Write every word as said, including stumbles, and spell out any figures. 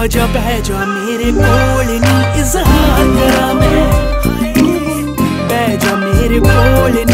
आजा बह जा मेरे कोल नी इजहार करा मैं, बह जा मेरे कोल।